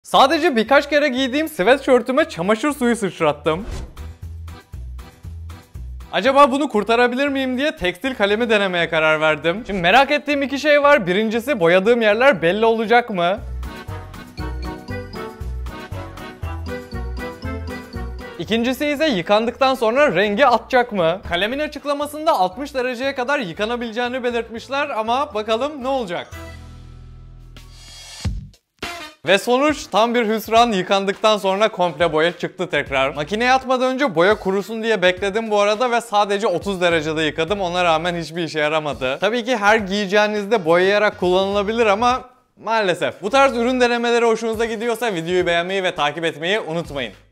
Sadece birkaç kere giydiğim sweatshirt'üme çamaşır suyu sıçrattım. Acaba bunu kurtarabilir miyim diye tekstil kalemi denemeye karar verdim. Şimdi merak ettiğim iki şey var. Birincisi, boyadığım yerler belli olacak mı? İkincisi ise yıkandıktan sonra rengi atacak mı? Kalemin açıklamasında 60 dereceye kadar yıkanabileceğini belirtmişler ama bakalım ne olacak? Ve sonuç tam bir hüsran, yıkandıktan sonra komple boya çıktı tekrar. Makineye atmadan önce boya kurusun diye bekledim bu arada ve sadece 30 derecede yıkadım. Ona rağmen hiçbir işe yaramadı. Tabii ki her giyeceğinizde boyayarak kullanılabilir ama maalesef. Bu tarz ürün denemeleri hoşunuza gidiyorsa videoyu beğenmeyi ve takip etmeyi unutmayın.